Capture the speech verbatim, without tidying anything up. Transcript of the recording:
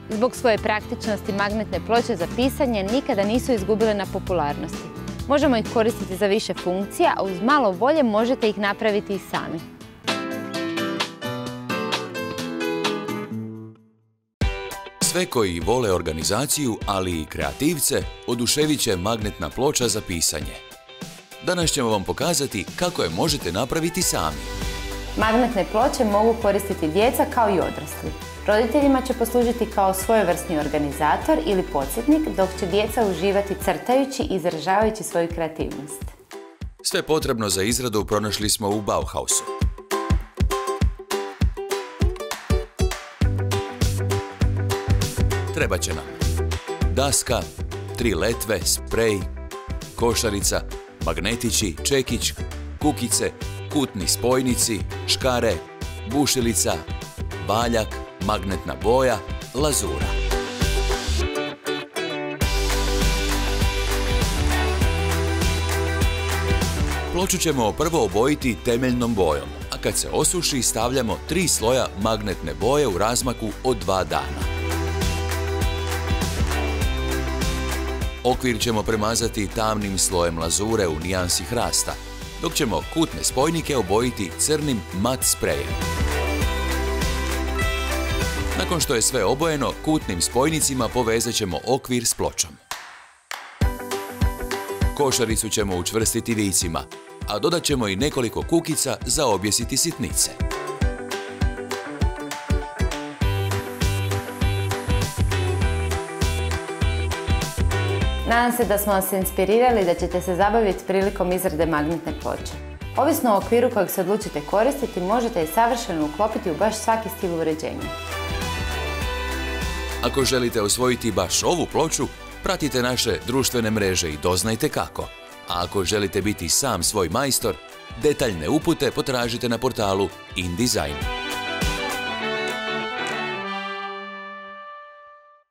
Zbog svoje praktičnosti magnetne ploče za pisanje nikada nisu izgubile na popularnosti. Možemo ih koristiti za više funkcija, a uz malo volje možete ih napraviti i sami. Sve koji vole organizaciju, ali i kreativce, oduševit će magnetna ploča za pisanje. Danas ćemo vam pokazati kako je možete napraviti sami. Magnetne ploče mogu koristiti djeca kao i odrasli. Roditeljima će poslužiti kao svojevrsni organizator ili podsjetnik, dok će djeca uživati crtajući i izražavajući svoju kreativnost. Sve potrebno za izradu pronašli smo u Bauhausu. Treba će nam daska, tri letve, sprej, košarica, magnetići, čekić, kukice, kutni spojnici, škare, bušilica, valjak, magnetna boja, lazura. Ploču ćemo prvo obojiti temeljnom bojom, a kad se osuši stavljamo tri sloja magnetne boje u razmaku od dva dana. Okvir ćemo premazati tamnim slojem lazure u nijansi hrasta, dok ćemo kutne spojnike obojiti crnim mat sprejem. Nakon što je sve obojeno, kutnim spojnicima povezat ćemo okvir s pločom. Košaricu ćemo učvrstiti vicima, a dodat ćemo i nekoliko kukica za objesiti sitnice. Nadam se da smo vas inspirirali i da ćete se zabaviti prilikom izrade magnetne ploče. Ovisno o okviru kojeg se odlučite koristiti, možete je savršeno uklopiti u baš svaki stil uređenja. Ako želite osvojiti baš ovu ploču, pratite naše društvene mreže i doznajte kako. A ako želite biti sam svoj majstor, detaljne upute potražite na portalu InDesign.